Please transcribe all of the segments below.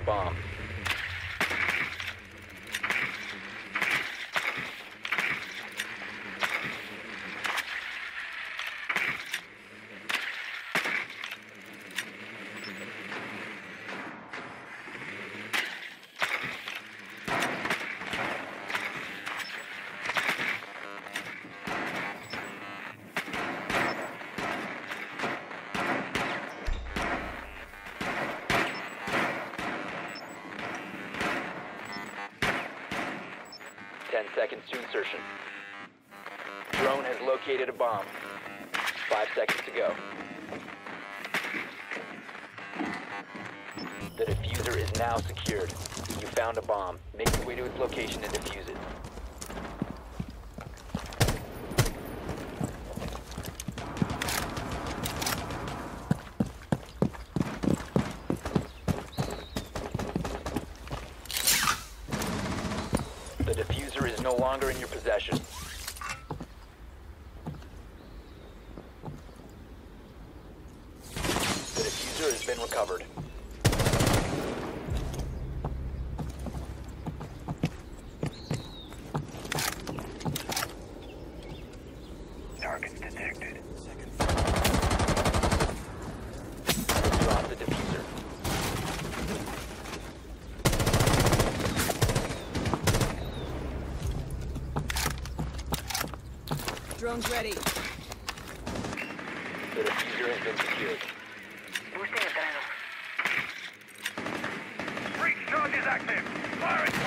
a bomb. Seconds to insertion. Drone has located a bomb. 5 seconds to go. The diffuser is now secured. You found a bomb. Make your way to its location and defuse it. The diffuser is no longer in your possession. The diffuser has been recovered. Targets detected. Drop the diffuser. Drone's ready. The diffuser has been secured. Boosting adrenaline. Breach charge is active. Fire it.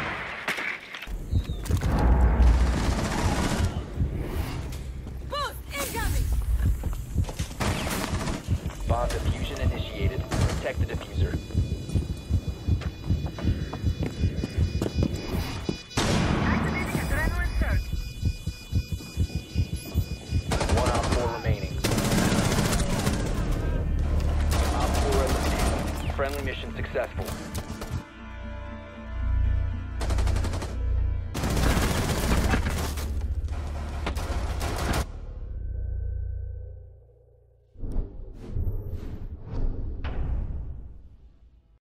Boost incoming. Bomb diffusion initiated. Protect the diffuser. Activating adrenaline surge. 1 Op 4 remaining. Op 4 eliminated. Friendly mission successful.